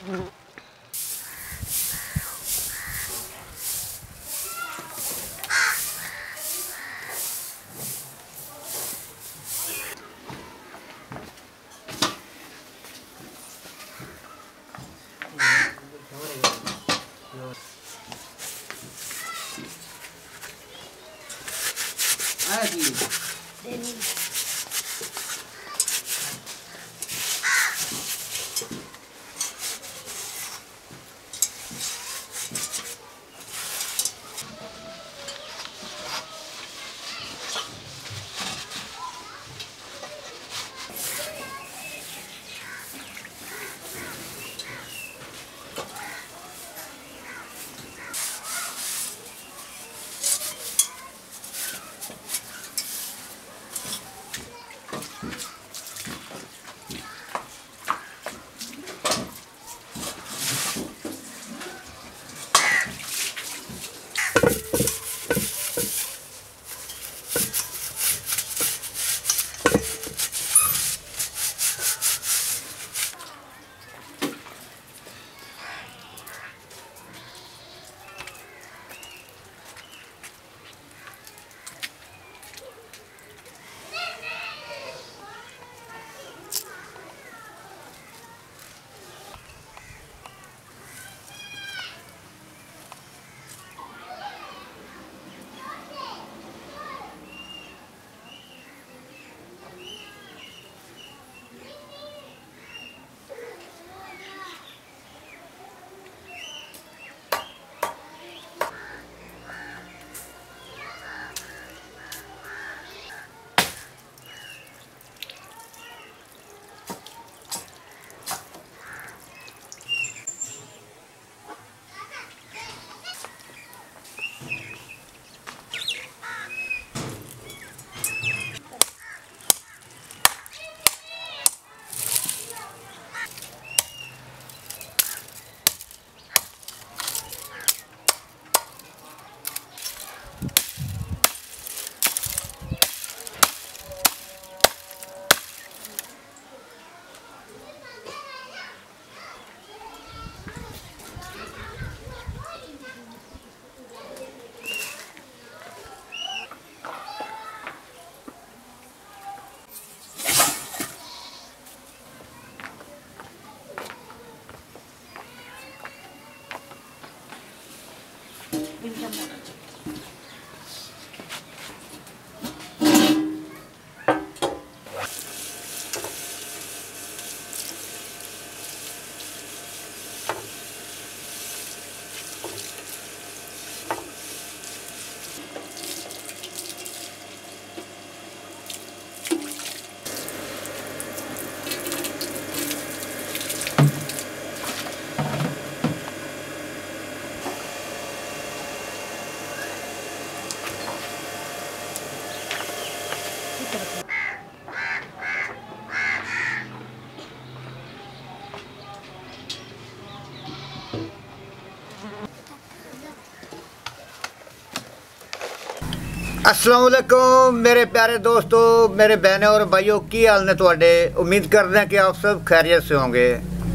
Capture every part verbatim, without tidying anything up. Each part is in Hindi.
अस्सलाम वालेकुम मेरे प्यारे दोस्तों, मेरे बहनों और भाइयों की हाल ने तुहाडे। उम्मीद करते हैं कि आप सब खैरियत से होंगे।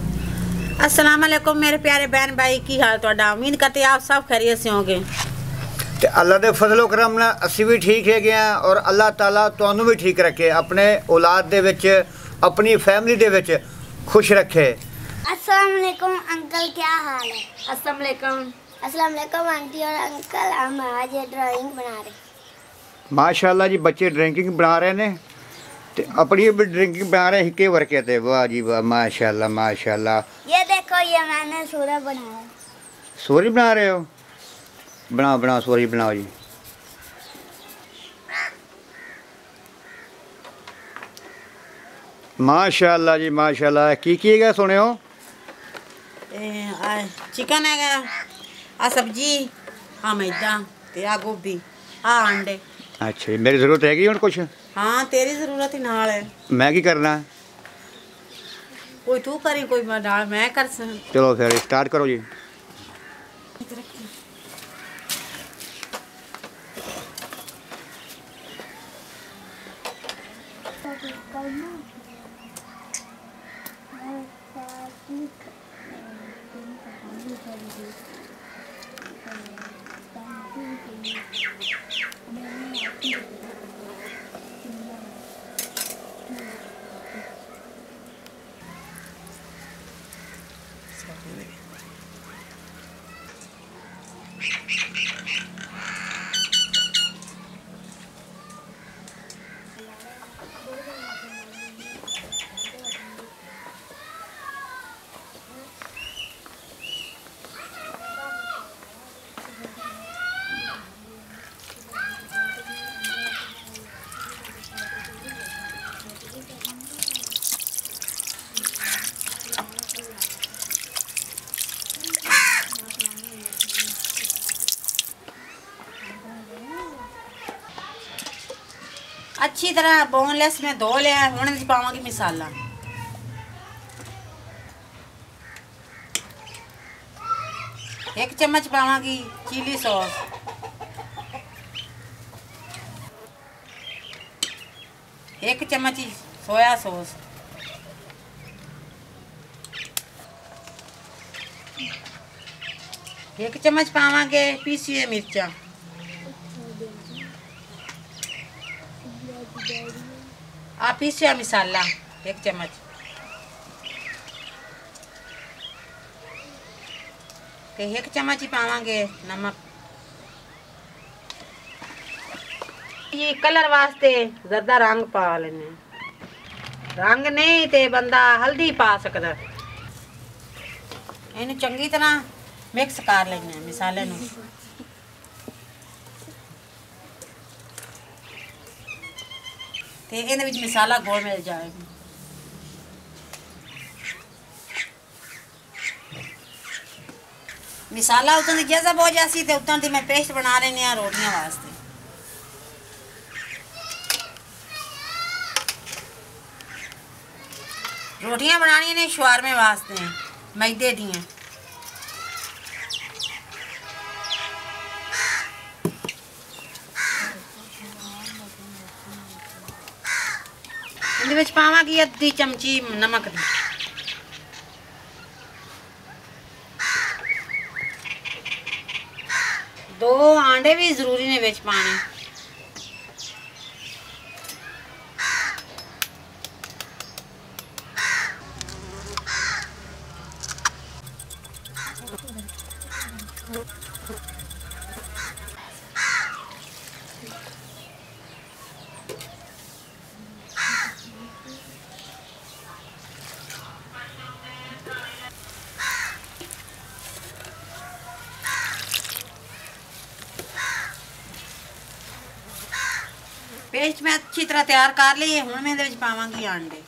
अस्सलाम वालेकुम मेरे प्यारे बहन भाई की हाल तुहाडा। उम्मीद करते हैं आप सब खैरियत से होंगे। ते अल्लाह दे फजलो करम नाल असी भी ठीक है गए और अल्लाह ताला तुहानू भी ठीक रखे, अपने औलाद दे विच अपनी फैमिली दे विच खुश रखे। अस्सलाम वालेकुम अंकल, क्या हाल है? अस्सलाम वालेकुम। अस्सलाम वालेकुम आंटी और अंकल। हम आज ये ड्राइंग बना रहे हैं। माशाल्लाह जी, बच्चे ड्रिंकिंग बना रहे ने ते अपनी भी ड्रिंकिंग बना रहे हैं के वर्के ते। वाह जी वाह, माशाल्लाह माशाल्लाह। ये देखो, ये मैंने सूरज बनाया। सूरज बना रहे हो? बनाओ बनाओ, सूरज बनाओ जी। माशाल्लाह जी माशाल्लाह। की किएगा सुने हो? चिकन है, आ सब्जी, आ मैदा ते आ गोभी, आ अंडे। अच्छा जी, मेरी ज़रूरत हैगी हुण कुछ? हाँ, तेरी ज़रूरत ही नाल है। मैं की करना? कोई तू करी, कोई मैं नाल मैं कर सक। चलो फिर स्टार्ट करो जी। अच्छी तरह बोनलेस में धो लिया। हुण इस पावांगी मसाला। एक चम्मच पावांगी चिली सॉस, एक चम्मच सोया सॉस, एक चम्मच पावांगे पीसी मिर्चा, आ पीसिया मसाला एक चम्मच, ते एक चम्मच ही पावांगे नमक। ये कलर वास्ते ज़्यादा रंग पा लेने, रंग नहीं ते बंदा हल्दी पा सकता। इन्हें चंगी तरह मिक्स कर लेने मसाले नूं। ते इहदे विच मसाला घोल मिल जाएगा। मसाला उतों दी जज़ब हो जासी ते उतों दी मैं पेस्ट बना लेनी आ रोटियां वास्ते। रोटियां बनानी ने शवारमे वास्ते मैदे दियां। इहदे विच पावांगी अद्धी चमची नमक दी, दो आंडे भी जरूरी ने विच पाने। पेस्ट मैं अच्छी तरह तैयार कर ली है। हुण मैं इहदे विच पावांगी अंडे।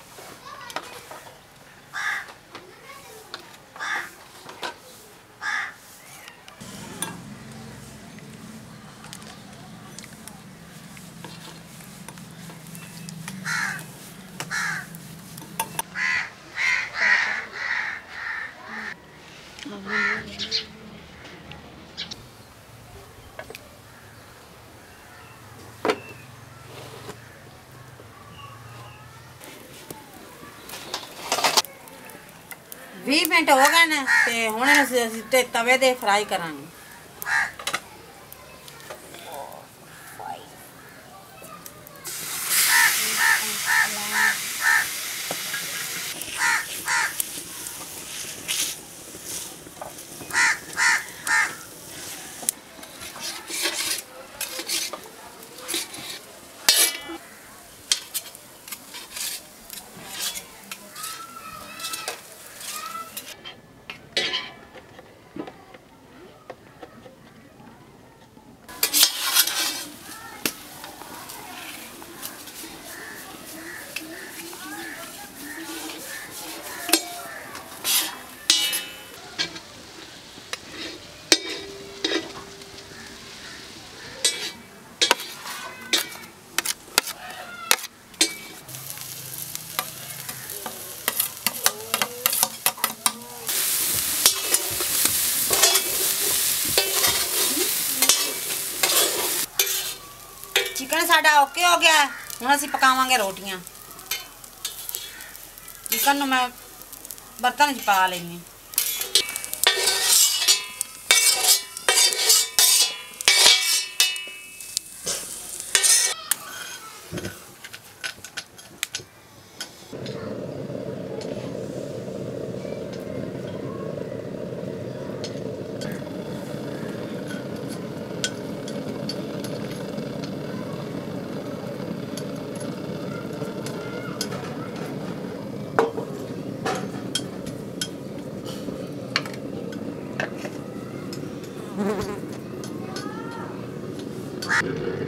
बीस मिनट हो गए ने ते हुण ते तवे दे फ्राई करांगे। चिकन साडा ओके हो गया। हुण असीं पकावांगे रोटियां। चिकन नूं मैं बर्तन च पा लैनी।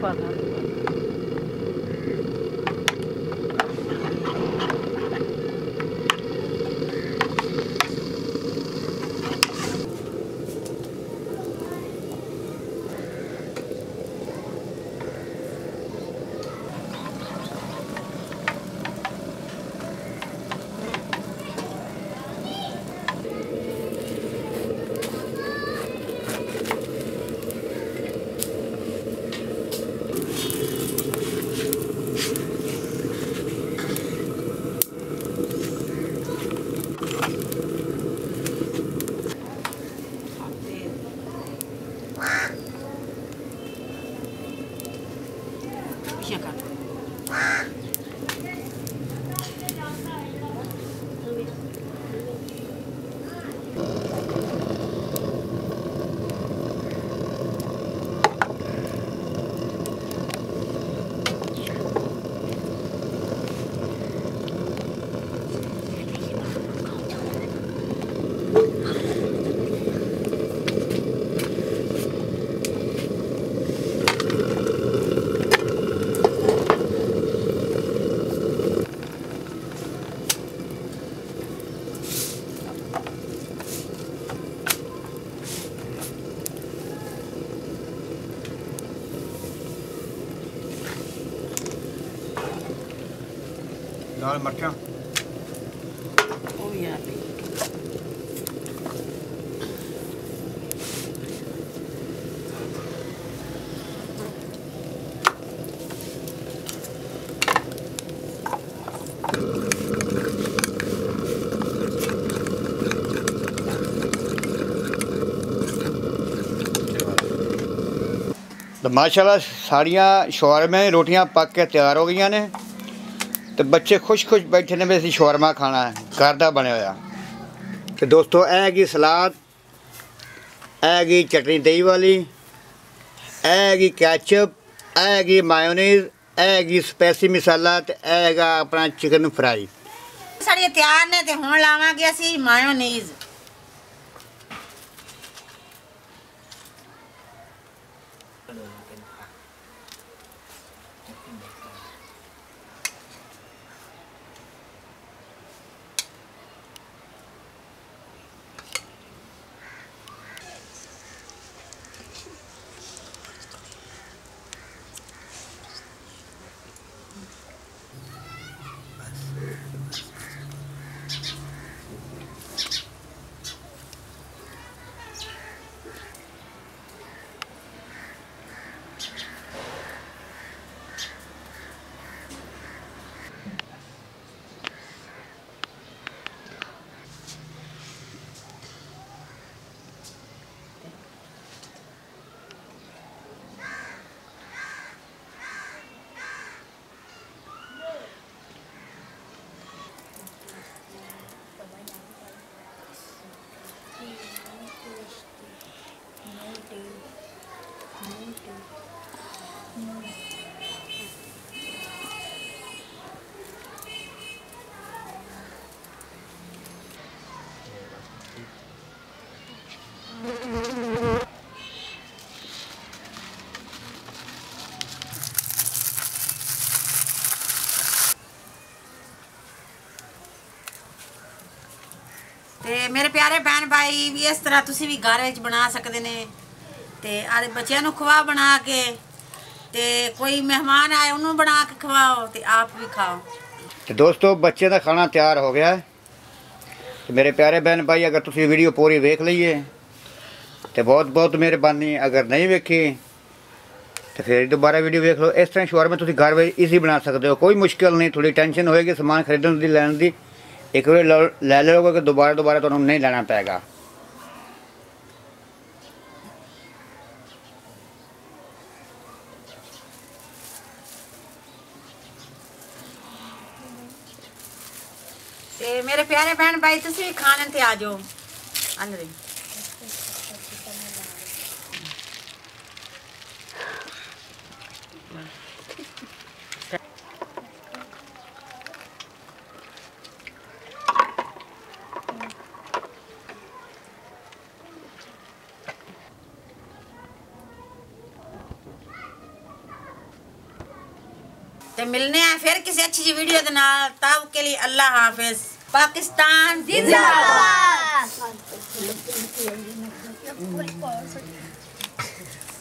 पा था दाल मर्चां वो भी आ गई तो माशाल्लाह सारियां शौरमा रोटियां पक के तैयार हो गई ने। तो बच्चे खुश खुश बैठे ने भी असीं शौरमा खाना है घर दा बने होया। तो दोस्तों ऐ गई सलाद, ऐ गई चटनी दही वाली, ऐ गई कैचअप, ऐ गई मायोनीज, ऐ गई स्पैसी मसाला, ते ऐ हैगा अपना चिकन फ्राई। साड़ियां तैयार ने ते हुण लावांगे असीं मायोनीज। ते मेरे प्यारे भैन भाई भी इस तरह तुसी भी घर विच बना सकते ने ते आदे बच्चों नूं खवा बना के ते कोई मेहमान आए उन्होंने बना के खवाओ ते आप भी खाओ। तो दोस्तों बच्चे का खाना तैयार हो गया है। तो मेरे प्यारे बहन भाई अगर तुसी वीडियो पूरी वेख लीए तो बहुत बहुत मेहरबानी, अगर नहीं वेखी तो फिर दोबारा वीडियो वेख लो। इस तरह शौरमा तुसी घर में ईजी बना सकते हो, कोई मुश्किल नहीं। थोड़ी टेंशन होएगी समान खरीदने की लैन की, एक बार लै लोगे कि दोबारा दोबारा तुहानू नहीं लेना पेगा। ते मेरे प्यारे बहन भाई तुसी भी खाने ते आ जाओ अंदर। तो मिलने हैं फिर किसी अच्छी सी वीडियो के नाल। तब के लिए अल्लाह हाफिज। पाकिस्तान जिंदाबाद।